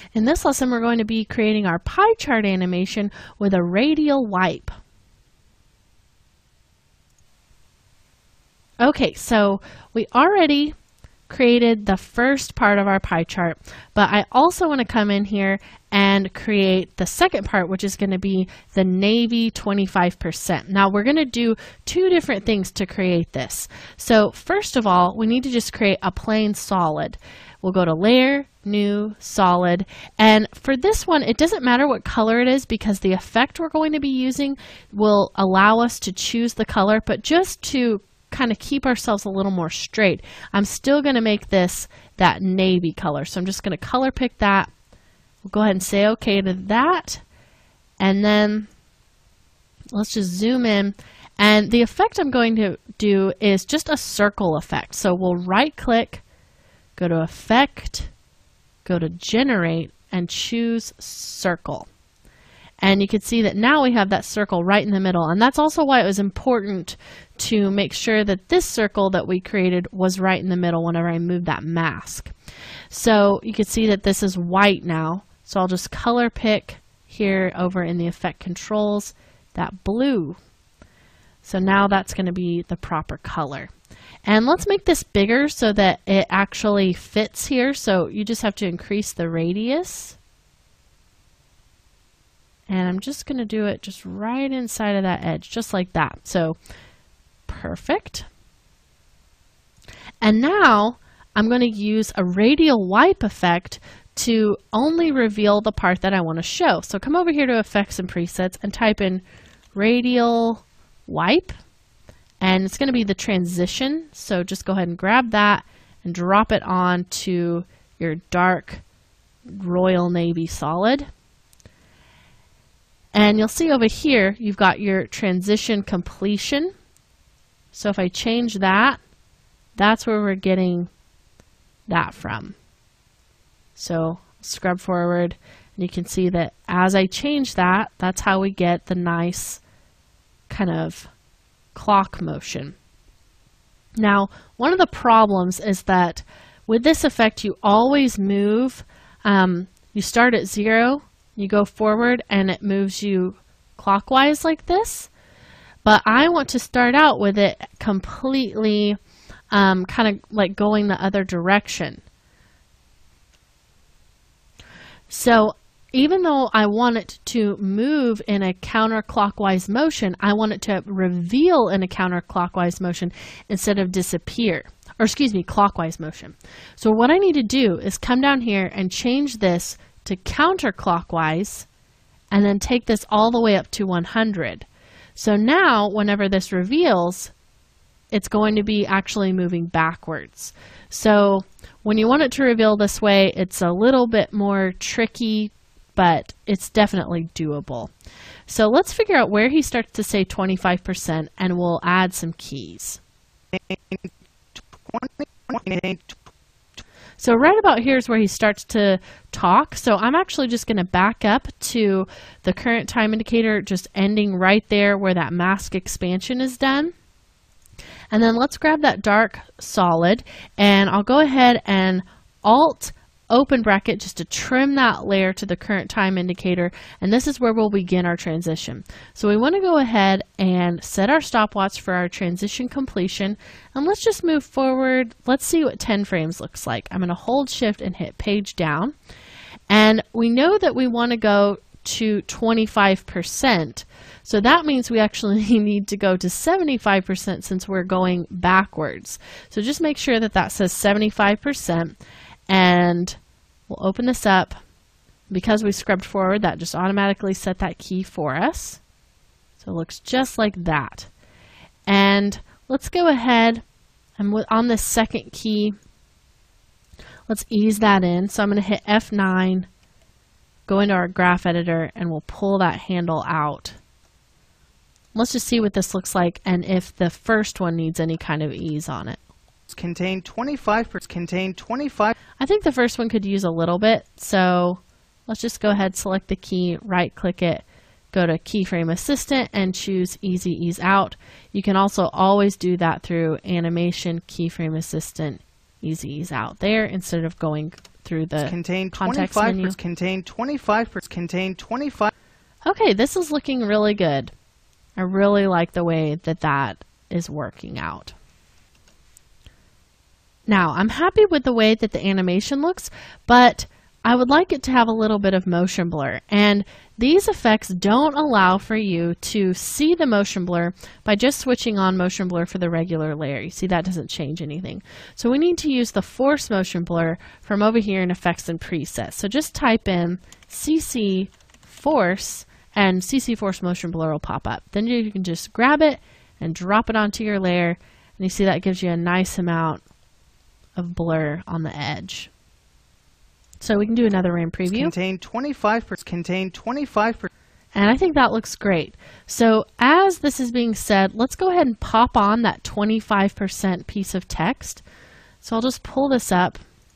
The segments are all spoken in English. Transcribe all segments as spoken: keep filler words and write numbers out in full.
In this lesson, we're going to be creating our pie chart animation with a radial wipe. Okay, so we already created the first part of our pie chart, but I also want to come in here and create the second part, which is going to be the navy twenty-five percent. Now we're going to do two different things to create this. So first of all, we need to just create a plain solid. We'll go to Layer, New, Solid, and for this one, it doesn't matter what color it is because the effect we're going to be using will allow us to choose the color, but just to kind of keep ourselves a little more straight, I'm still going to make this that navy color. So I'm just going to color pick that. We'll go ahead and say okay to that. And then let's just zoom in. And the effect I'm going to do is just a circle effect. So we'll right click, go to Effect, go to Generate, and choose Circle. And you can see that now we have that circle right in the middle. And that's also why it was important to make sure that this circle that we created was right in the middle whenever I moved that mask. So you can see that this is white now. So I'll just color pick here over in the Effect Controls, that blue. So now that's going to be the proper color. And let's make this bigger so that it actually fits here. So you just have to increase the radius. And I'm just going to do it just right inside of that edge, just like that. So perfect. And now I'm going to use a radial wipe effect to only reveal the part that I want to show. So come over here to Effects and Presets and type in radial wipe. And it's going to be the transition. So just go ahead and grab that and drop it on to your dark Royal Navy solid. And you'll see over here, you've got your transition completion. So if I change that, that's where we're getting that from. So scrub forward, and you can see that as I change that, that's how we get the nice kind of clock motion. Now, one of the problems is that with this effect, you always move, um, you start at zero, you go forward and it moves you clockwise like this, but I want to start out with it completely um, kind of like going the other direction. So even though I want it to move in a counterclockwise motion, I want it to reveal in a counterclockwise motion instead of disappear, or excuse me, clockwise motion. So what I need to do is come down here and change this to counterclockwise and then take this all the way up to one hundred. So now whenever this reveals, it's going to be actually moving backwards. So when you want it to reveal this way, it's a little bit more tricky, but it's definitely doable. So let's figure out where he starts to say twenty-five percent and we'll add some keys. So right about here is where he starts to talk. So I'm actually just going to back up to the current time indicator, just ending right there where that mask expansion is done. And then let's grab that dark solid, and I'll go ahead and Alt open bracket just to trim that layer to the current time indicator, and this is where we'll begin our transition. So we want to go ahead and set our stopwatch for our transition completion, and let's just move forward. Let's see what ten frames looks like. I'm going to hold shift and hit page down, and we know that we want to go to twenty-five percent. So that means we actually need to go to seventy-five percent since we're going backwards. So just make sure that that says seventy-five percent. And we'll open this up. Because we scrubbed forward, that just automatically set that key for us. So it looks just like that. And let's go ahead and on this second key, let's ease that in. So I'm going to hit F nine, go into our graph editor, and we'll pull that handle out. Let's just see what this looks like and if the first one needs any kind of ease on it. Contain twenty-five percent, contain twenty-five. I think the first one could use a little bit, so let's just go ahead, select the key, right click it, go to Keyframe Assistant and choose Easy Ease Out. You can also always do that through Animation, Keyframe Assistant, Easy Ease Out there instead of going through the contain context twenty-five menu. contain twenty-five contain twenty-five. Okay, this is looking really good. I really like the way that that is working out. Now, I'm happy with the way that the animation looks, but I would like it to have a little bit of motion blur. And these effects don't allow for you to see the motion blur by just switching on motion blur for the regular layer. You see, that doesn't change anything. So we need to use the force motion blur from over here in Effects and Presets. So just type in C C Force, and C C Force Motion Blur will pop up. Then you can just grab it and drop it onto your layer, and you see that gives you a nice amount of blur on the edge. So we can do another RAM preview. Contain twenty-five contain twenty-five. And I think that looks great. So as this is being said, let's go ahead and pop on that twenty-five percent piece of text. So I'll just pull this up,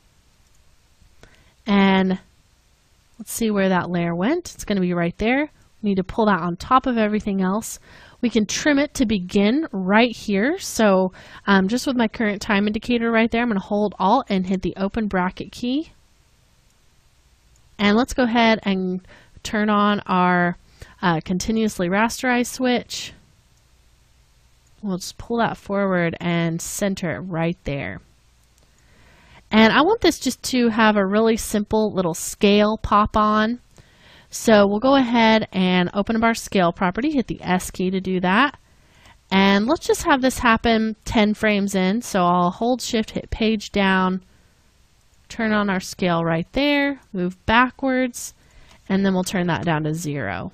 and let's see where that layer went. It's going to be right there. We need to pull that on top of everything else. We can trim it to begin right here. So um, just with my current time indicator right there, I'm going to hold Alt and hit the open bracket key. And let's go ahead and turn on our uh, continuously rasterize switch. We'll just pull that forward and center it right there. And I want this just to have a really simple little scale pop on. So we'll go ahead and open up our scale property, hit the S key to do that. And let's just have this happen ten frames in. So I'll hold shift, hit page down, turn on our scale right there, move backwards, and then we'll turn that down to zero.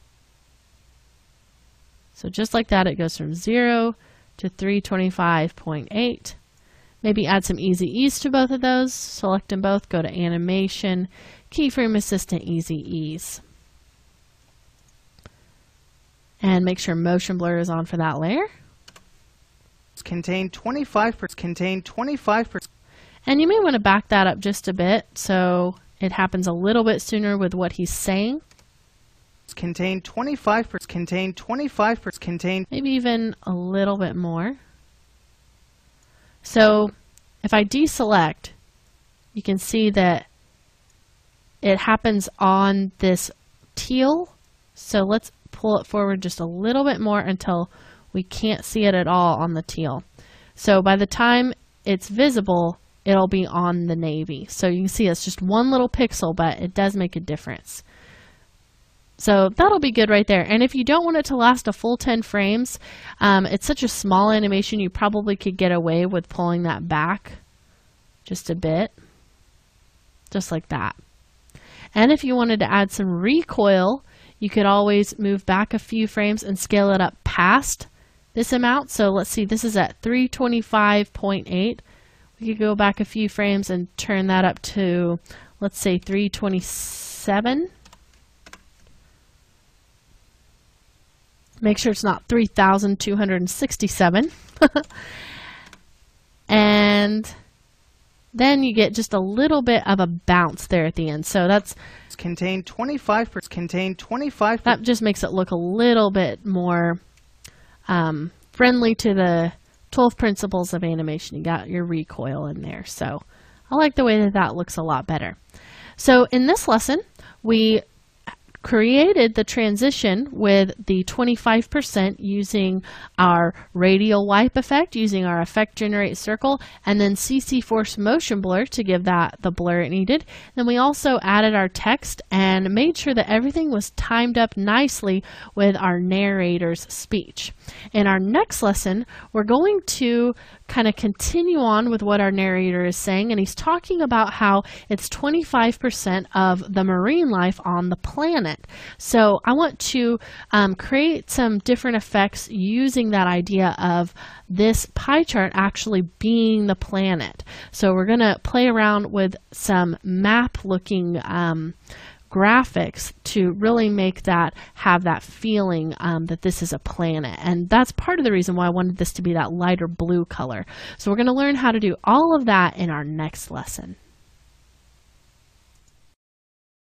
So just like that, it goes from zero to three twenty-five point eight. Maybe add some easy ease to both of those. Select them both, go to Animation, Keyframe Assistant, Easy Ease. And make sure motion blur is on for that layer. Contain twenty-five contain twenty-five. And you may want to back that up just a bit so it happens a little bit sooner with what he's saying. Contain twenty-five contain twenty-five contain. Maybe even a little bit more. So if I deselect, you can see that it happens on this teal. So let's pull it forward just a little bit more until we can't see it at all on the teal. So by the time it's visible, it'll be on the navy. So you can see it's just one little pixel, but it does make a difference. So that'll be good right there. And if you don't want it to last a full ten frames, um, it's such a small animation, you probably could get away with pulling that back just a bit, just like that. And if you wanted to add some recoil, you could always move back a few frames and scale it up past this amount. So let's see, this is at three twenty-five point eight. We could go back a few frames and turn that up to, let's say, three twenty-seven. Make sure it's not three thousand two hundred sixty-seven. And then you get just a little bit of a bounce there at the end. So that's contain twenty-five contain twenty-five. That just makes it look a little bit more um, friendly to the twelve principles of animation. You got your recoil in there. So I like the way that that looks a lot better. So in this lesson, we created the transition with the twenty-five percent using our radial wipe effect, using our effect generate circle, and then C C Force motion blur to give that the blur it needed. Then we also added our text and made sure that everything was timed up nicely with our narrator's speech. In our next lesson, we're going to kind of continue on with what our narrator is saying, and he's talking about how it's twenty-five percent of the marine life on the planet. So I want to um, create some different effects using that idea of this pie chart actually being the planet. So we're going to play around with some map looking um, graphics to really make that have that feeling um, that this is a planet. And that's part of the reason why I wanted this to be that lighter blue color. So we're going to learn how to do all of that in our next lesson.